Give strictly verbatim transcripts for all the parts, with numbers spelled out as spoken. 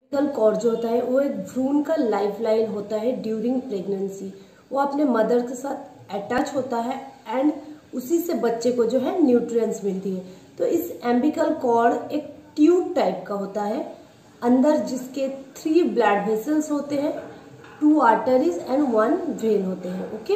Umbilical cord जो होता है वो एक भ्रूण का लाइफ लाइन होता है ड्यूरिंग प्रेगनेंसी। वो अपने मदर के साथ अटैच होता है एंड उसी से बच्चे को जो है न्यूट्रिएंट्स मिलती है। तो इस एम्बिलिकल कॉर्ड एक ट्यूब टाइप का होता है, अंदर जिसके थ्री ब्लड वेसल्स होते हैं, two arteries and one vein होते हैं। ओके,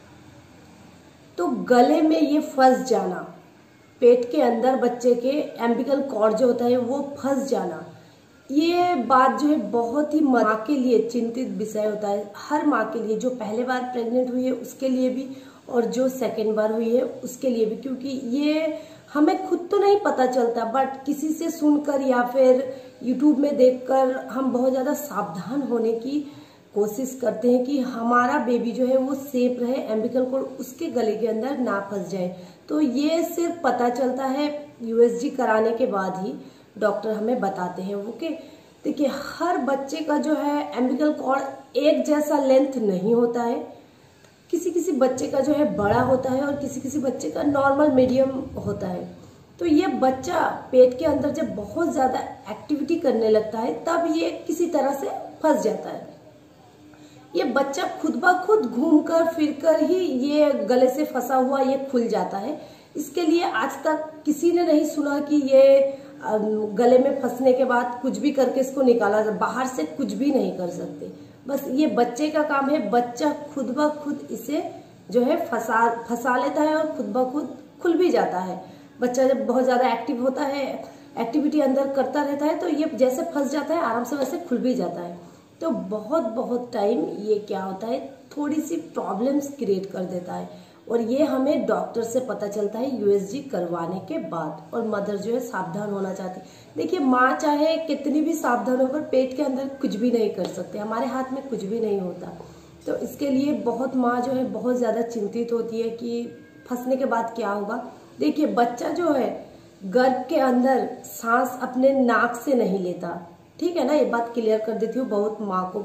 तो गले में ये फंस जाना, पेट के अंदर बच्चे के एम्बिलिकल कॉर्ड जो होता है वो फंस जाना, ये बात जो है बहुत ही माँ के लिए चिंतित विषय होता है। हर माँ के लिए, जो पहले बार प्रेग्नेंट हुई है उसके लिए भी और जो सेकेंड बार हुई है उसके लिए भी, क्योंकि ये हमें खुद तो नहीं पता चलता बट किसी से सुनकर या फिर यूट्यूब में देखकर हम बहुत ज़्यादा सावधान होने की कोशिश करते हैं कि हमारा बेबी जो है वो सेफ रहे, एम्बिलिकल कॉर्ड उसके गले के अंदर ना फंस जाए। तो ये सिर्फ पता चलता है यूएसजी कराने के बाद ही डॉक्टर हमें बताते हैं। ओके, देखिए हर बच्चे का जो है एम्बिलिकल कॉर्ड एक जैसा लेंथ नहीं होता है, किसी किसी बच्चे का जो है बड़ा होता है और किसी किसी बच्चे का नॉर्मल मीडियम होता है। तो ये बच्चा पेट के अंदर जब बहुत ज़्यादा एक्टिविटी करने लगता है तब ये किसी तरह से फंस जाता है। ये बच्चा खुद ब खुद घूमकर फिरकर ही ये गले से फंसा हुआ ये खुल जाता है। इसके लिए आज तक किसी ने नहीं सुना कि ये गले में फंसने के बाद कुछ भी करके इसको निकाला जाए, बाहर से कुछ भी नहीं कर सकते। बस ये बच्चे का काम है, बच्चा खुद ब खुद इसे जो है फंसा फंसा लेता है और खुद ब खुद खुल भी जाता है। बच्चा जब बहुत ज़्यादा एक्टिव होता है, एक्टिविटी अंदर करता रहता है, तो ये जैसे फंस जाता है आराम से वैसे खुल भी जाता है। तो बहुत बहुत टाइम ये क्या होता है, थोड़ी सी प्रॉब्लम्स क्रिएट कर देता है और ये हमें डॉक्टर से पता चलता है यूएसजी करवाने के बाद। और मदर जो है सावधान होना चाहती है। देखिए माँ चाहे कितनी भी सावधान होकर पेट के अंदर कुछ भी नहीं कर सकते, हमारे हाथ में कुछ भी नहीं होता। तो इसके लिए बहुत माँ जो है बहुत ज़्यादा चिंतित होती है कि फंसने के बाद क्या होगा। देखिए बच्चा जो है गर्भ के अंदर सांस अपने नाक से नहीं लेता, ठीक है ना, ये बात क्लियर कर देती हूँ, बहुत माँ को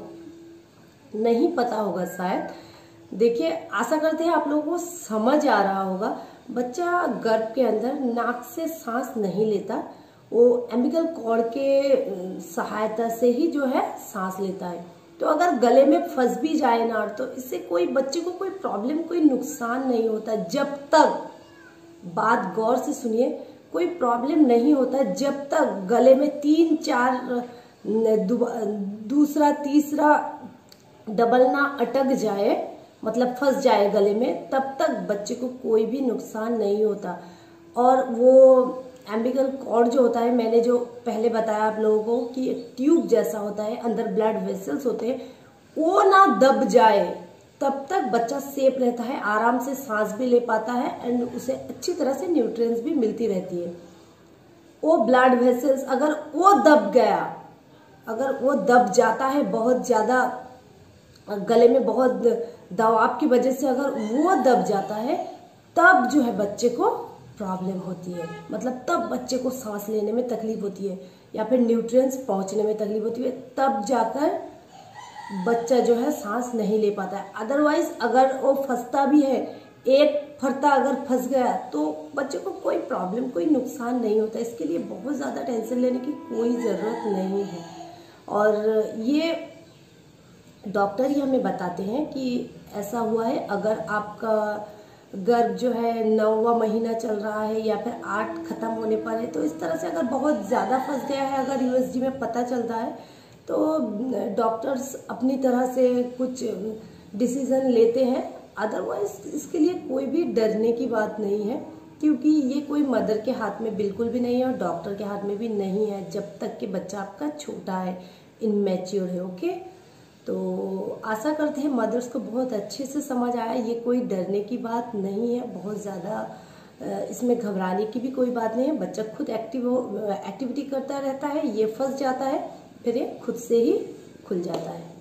नहीं पता होगा शायद। देखिए आशा करते हैं आप लोगों को समझ आ रहा होगा। बच्चा गर्भ के अंदर नाक से सांस नहीं लेता, वो एम्बिलिकल कॉर्ड के सहायता से ही जो है सांस लेता है। तो अगर गले में फंस भी जाए ना तो इससे कोई बच्चे को कोई प्रॉब्लम, कोई नुकसान नहीं होता जब तक, बात गौर से सुनिए, कोई प्रॉब्लम नहीं होता जब तक गले में तीन चार दूसरा तीसरा डबल ना अटक जाए, मतलब फंस जाए गले में, तब तक बच्चे को कोई भी नुकसान नहीं होता। और वो एम्बिलिकल कॉर्ड जो होता है, मैंने जो पहले बताया आप लोगों को कि एक ट्यूब जैसा होता है, अंदर ब्लड वेसल्स होते हैं, वो ना दब जाए तब तक बच्चा सेफ रहता है, आराम से सांस भी ले पाता है एंड उसे अच्छी तरह से न्यूट्रिएंट्स भी मिलती रहती है। वो ब्लड वेसल्स अगर वो दब गया, अगर वो दब जाता है बहुत ज़्यादा, गले में बहुत दबाव की वजह से अगर वो दब जाता है, तब जो है बच्चे को प्रॉब्लम होती है। मतलब तब बच्चे को सांस लेने में तकलीफ होती है या फिर न्यूट्रिएंट्स पहुंचने में तकलीफ होती है, तब जाकर बच्चा जो है सांस नहीं ले पाता है। अदरवाइज अगर वो फंसता भी है, एक फरता अगर फंस गया तो बच्चे को कोई प्रॉब्लम, कोई नुकसान नहीं होता। इसके लिए बहुत ज़्यादा टेंशन लेने की कोई ज़रूरत नहीं है। और ये डॉक्टर ही हमें बताते हैं कि ऐसा हुआ है। अगर आपका गर्भ जो है नौवां महीना चल रहा है या फिर आठ खत्म होने पर है, तो इस तरह से अगर बहुत ज़्यादा फंस गया है, अगर यूएसजी में पता चलता है, तो डॉक्टर्स अपनी तरह से कुछ डिसीज़न लेते हैं। अदरवाइज इसके लिए कोई भी डरने की बात नहीं है, क्योंकि ये कोई मदर के हाथ में बिल्कुल भी नहीं है और डॉक्टर के हाथ में भी नहीं है, जब तक कि बच्चा आपका छोटा है, इनमैच्योर है। ओके, तो आशा करते हैं मदर्स को बहुत अच्छे से समझ आया। ये कोई डरने की बात नहीं है, बहुत ज़्यादा इसमें घबराने की भी कोई बात नहीं है। बच्चा खुद एक्टिव हो, एक्टिविटी करता रहता है, ये फंस जाता है, फिर ये खुद से ही खुल जाता है।